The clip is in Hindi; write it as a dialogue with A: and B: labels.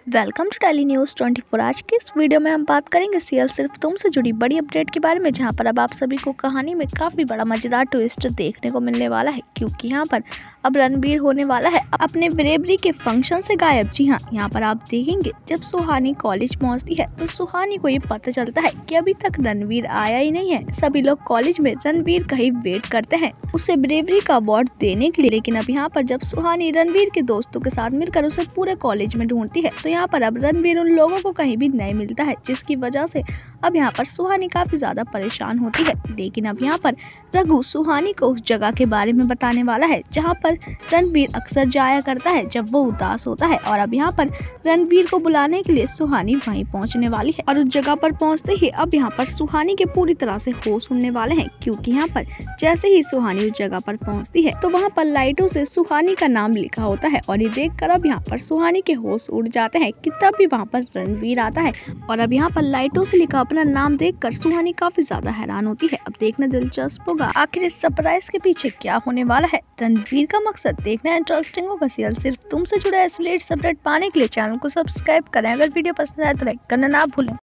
A: Welcome to daily news 24। आज की इस वीडियो में हम बात करेंगे सीरियल सिर्फ तुम से जुड़ी बड़ी अपडेट के बारे में, जहां पर अब आप सभी को कहानी में काफ़ी बड़ा मज़ेदार ट्विस्ट देखने को मिलने वाला है, क्योंकि यहां पर अब रणवीर होने वाला है अपने ब्रेवरी के फंक्शन से गायब। जी हाँ, यहाँ पर आप देखेंगे जब सुहानी कॉलेज पहुँचती है तो सुहानी को ये पता चलता है कि अभी तक रणवीर आया ही नहीं है। सभी लोग कॉलेज में रणवीर का ही वेट करते हैं उसे ब्रेवरी का अवार्ड देने के लिए, लेकिन अब यहाँ पर जब सुहानी रणवीर के दोस्तों के साथ मिलकर उसे पूरे कॉलेज में ढूंढती है तो यहाँ पर अब रणवीर उन लोगों को कहीं भी नहीं मिलता है, जिसकी वजह से अब यहाँ पर सुहानी काफी ज्यादा परेशान होती है। लेकिन अब यहाँ पर रघु सुहानी को उस जगह के बारे में बताने वाला है जहाँ पर रणवीर अक्सर जाया करता है जब वो उदास होता है, और अब यहाँ पर रणवीर को बुलाने के लिए सुहानी वहीं पहुँचने वाली है। और उस जगह पर पहुँचते ही अब यहाँ पर सुहानी के पूरी तरह से होश उड़ने वाले हैं, क्योंकि यहाँ पर जैसे ही सुहानी उस जगह पर पहुँचती है तो वहाँ पर लाइटों से सुहानी का नाम लिखा होता है, और ये देखकर अब यहाँ पर सुहानी के होश उड़ जाते हैं कि तभी वहाँ पर रणवीर आता है। और अब यहाँ पर लाइटों से लिखा अपना नाम देखकर सुहानी काफी ज्यादा हैरान होती है। अब देखना दिलचस्प होगा आखिर इस सरप्राइज के पीछे क्या होने वाला है। रणवीर का मकसद देखना इंटरेस्टिंग होगा। सीरियल सिर्फ तुमसे जुड़ा है, इसलिए अपडेट पाने के लिए चैनल को सब्सक्राइब करें। अगर वीडियो पसंद आए तो लाइक करना ना भूलें।